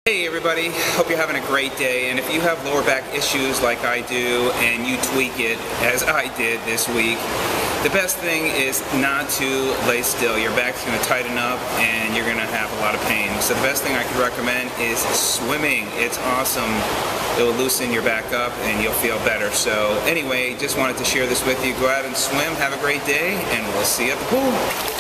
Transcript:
Hey everybody, hope you're having a great day, and if you have lower back issues like I do and you tweak it as I did this week, the best thing is not to lay still. Your back's going to tighten up and you're going to have a lot of pain. So the best thing I could recommend is swimming. It's awesome. It will loosen your back up and you'll feel better. So anyway, just wanted to share this with you. Go out and swim, have a great day, and we'll see you at the pool.